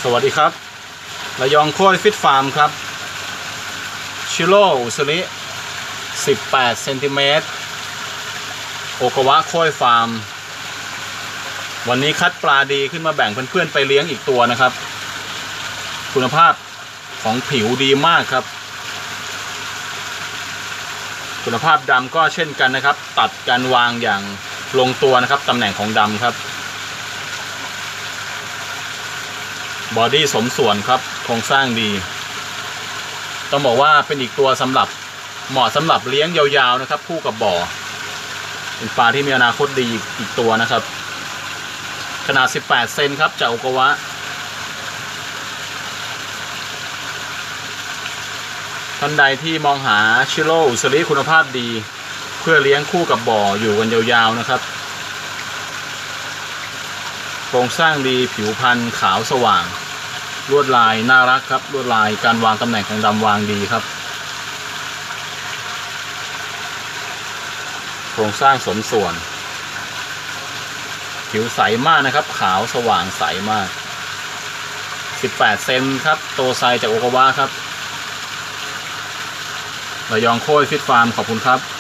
สวัสดีครับระยองโค้ยฟิตฟาร์มครับชิโร่อุสริ18 เซนติเมตรโอกาวะโค้ยฟาร์มวันนี้คัดปลาดีขึ้นมาแบ่งเพื่อนๆไปเลี้ยงอีกตัวนะครับคุณภาพของผิวดีมากครับคุณภาพดำก็เช่นกันนะครับตัดการวางอย่างลงตัวนะครับตำแหน่งของดำครับบอดี้สมส่วนครับโครงสร้างดีต้องบอกว่าเป็นอีกตัวเหมาะสำหรับเลี้ยงยาวๆนะครับคู่กับบ่อเป็นปลาที่มีอนาคตดีอีกตัวนะครับขนาด18 เซนครับจากโอกาวะท่านใดที่มองหาชิโร่อุสริคุณภาพดีเพื่อเลี้ยงคู่กับบ่ออยู่กันยาวๆนะครับโครงสร้างดีผิวพรรณขาวสว่างลวดลายน่ารักครับลวดลายการวางตำแหน่งของดำวางดีครับโครงสร้างสมส่วนผิวใสมากนะครับขาวสว่างใสมาก18 เซนครับโตไซจากโอกาวะครับระยองโค้ยฟิตฟาร์มขอบคุณครับ